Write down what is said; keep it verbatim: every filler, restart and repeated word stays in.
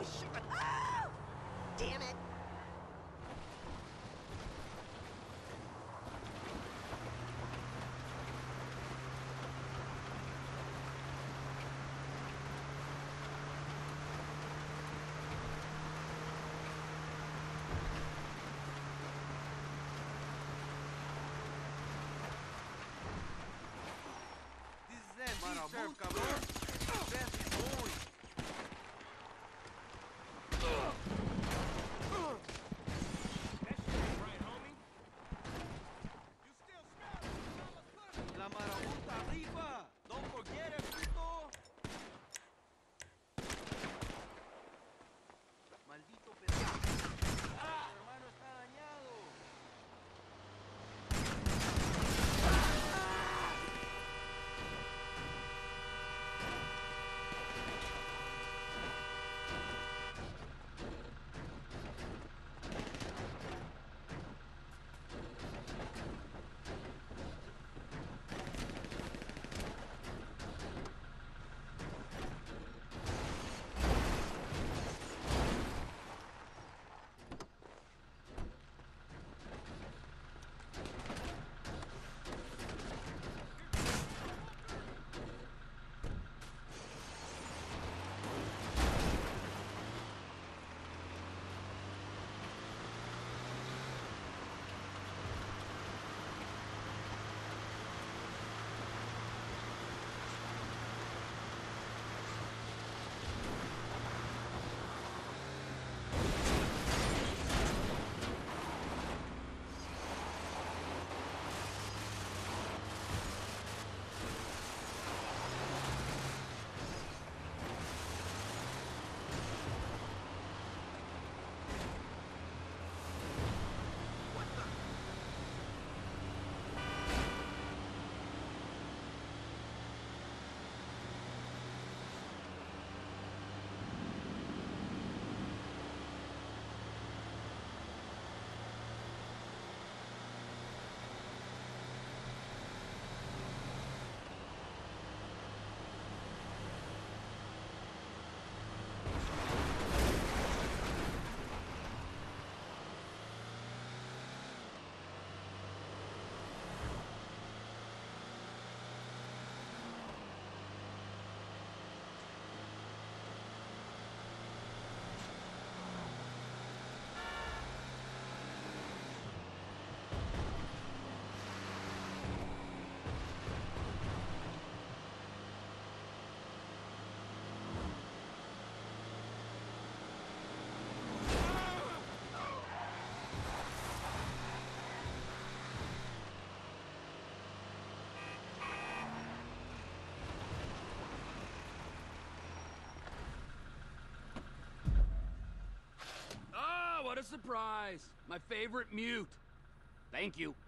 Oh, shit! Oh! Damn it! Serve, cabrón. Best is going. That shit ain't right, homie. You still smell it? La marabunta arriba. Don't forget it, puto. Maldito pedazo. Ah, tu hermano está dañado. What a surprise! My favorite mute. Thank you.